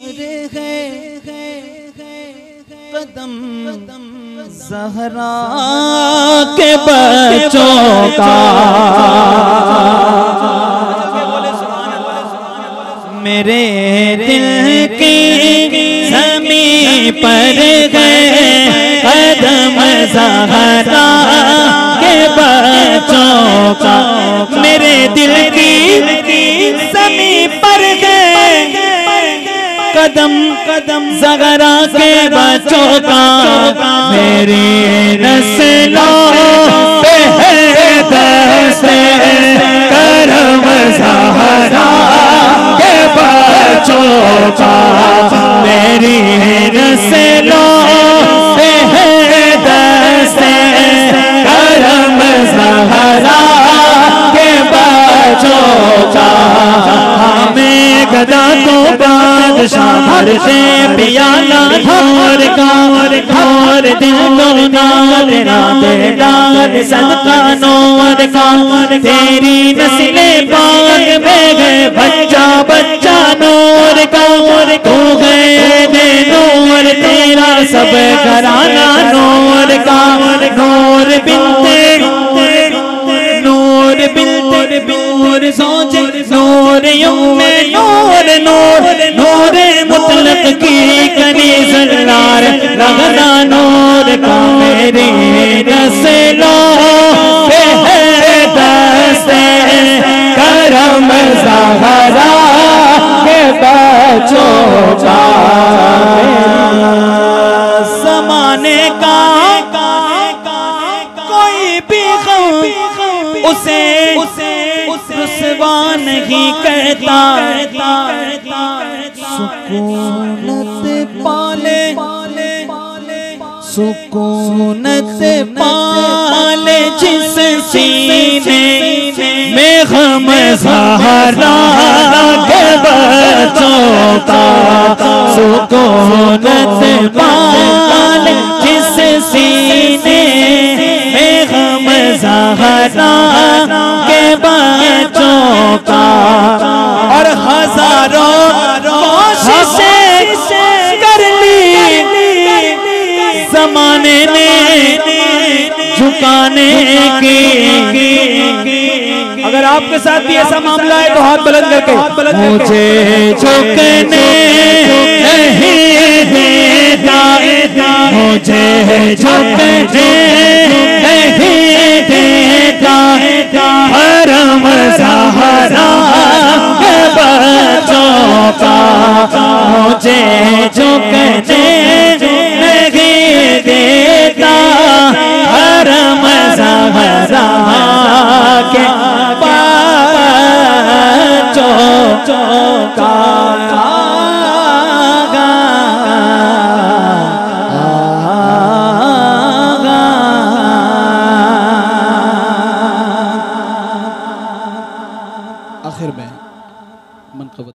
कदम ज़हरा के बच्चों का मेरे दिल की ज़मीं पर गए कदम ज़हरा के बच्चों का मेरे दिल की ज़मीं पर गए कदम ज़हरा के बच्चों का मेरी नस्लों पे है दस्ते करम ज़हरा के बच्चों का मेरी नस्लों पे है दस्ते करम ज़हरा के बच्चों का हमें गदा तो बादशाह भरते पियाला घोर का घोर दिल तो नाल राते डाल सदका नोर का तेरी नस्ले बाग में गए बच्चा बच्चा नूर का तू गए दे नूर तेरा सब घराना नूर का नूर बिनते नूर बिनते नूर सोचे नूर में नूर नूर नूर मुतलक की कनी सरदार रगना नूर का मेरी नस्लों पे है दस्ते करम ज़हरा के बच्चों का ज़माने का कोई भी गम उसे रुसवा नहीं कहता सुकूनत पाले सुकूनत पाले जिस सीने में गम ज़हरा के बच्चों का सुकूनत पाले जिस सीने में गम ज़हरा के बच्चों का और हजारों कोशिशें कर ली ज़माने ने झुकाने की। अगर आपके साथ भी ऐसा मामला है तो हाथ बुलंद करके मुझे झुकने नहीं देता मुझे झुकने नहीं देता करम ज़हरा के बच्चों का